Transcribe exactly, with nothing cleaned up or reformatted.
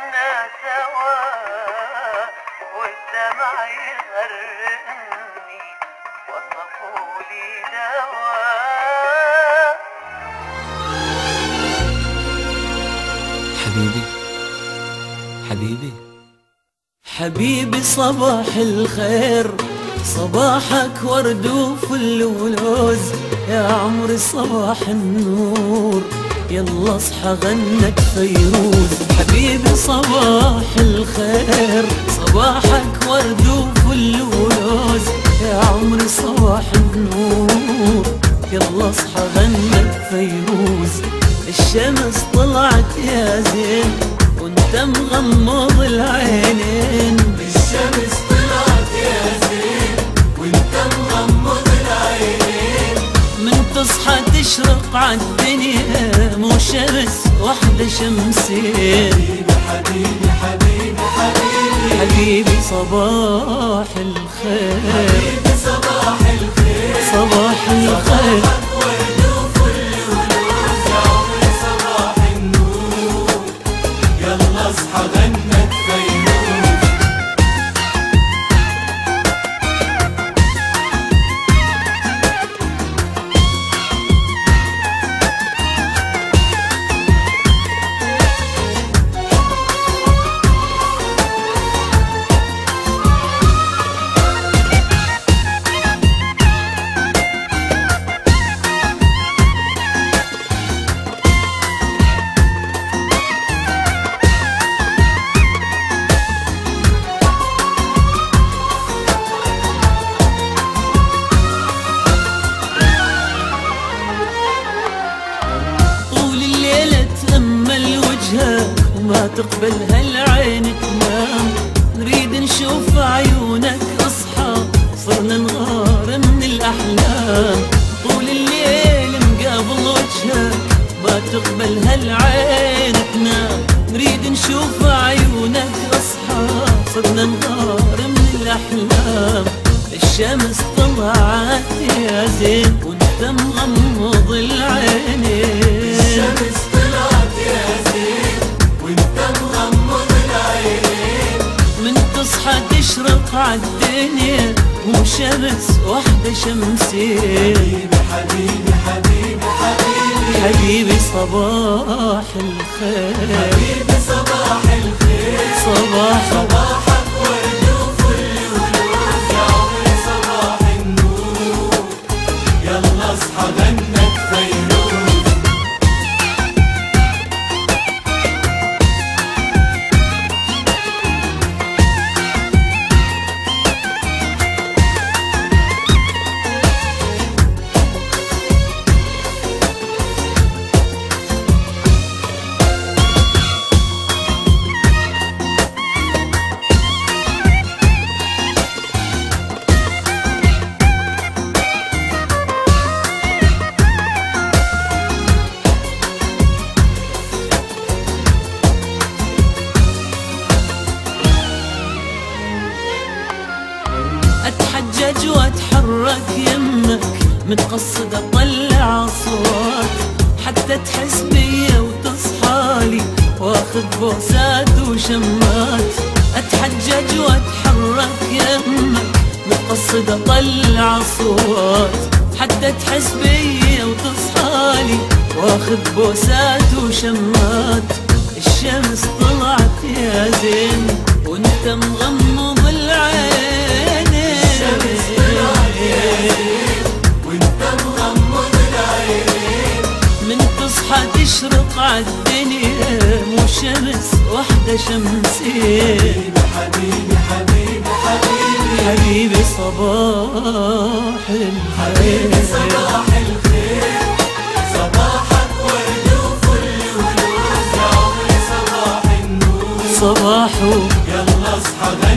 كنا سوا والدمع يغرقني وصفوا لي دواء. حبيبي حبيبي حبيبي صباح الخير، صباحك ورد وفل ولوز، يا عمري صباح النور، يلا اصحى غنك فيروز. حبيبي صباح الخير، صباحك ورد وفل ولوز، يا عمري صباح النور، يلا اصحى غنك فيروز. الشمس طلعت يا زين وانت مغمض العينين، الشمس طلعت يا زين وانت مغمض العينين. من تصحى تشرق عالدنيا مو شمس وحدة شمسين. حبيبي حبيبي حبيبي حبيبي صباح الخير، حبيبي صباح الخير، صباح الخير. اصحى غنك فيروز. وما تقبل هالعين تنام، نريد نشوف عيونك اصحى، صرنا نغار من الاحلام. طول الليل مقابل وجهك ما تقبل هالعين تنام، نريد نشوف عيونك اصحى، صرنا نغار من الاحلام. الشمس طلعت يا زين وانت مغمض العينين، الشمس طلعت يا زين وانت مغمض العينين. من تصحى تشرق عالدنيا مو شمس وحدة شمسين. حبيبي حبيبي حبيبي حبيبي صباح الخير، حبيبي صباح الخير، صباح صباحك ورد وفل ولوز، يا عمري صباح النور، يلا اصحى غنك فيروز. اتحجج واتحرك يمك، متقصد اطلع اصوات، حتى تحس بيا وتصحالي، واخذ بوسات وشمات. اتحجج واتحرك يمك، متقصد اطلع اصوات، حتى تحس بيا وتصحالي، واخذ بوسات وشمات. الشمس طلعت يا زين وانت مغمض العين، الشمس طلعت يا زين وانت مغمض العينين. من تصحى تشرق عالدنيا مو شمس وحدة شمسين. حبيبي حبيبي حبيبي حبيبي صباح الخير، حبيبي صباح الخير، صباحك ورد وفل ولوز، يا عمري صباح النور، صباحه يلا اصحى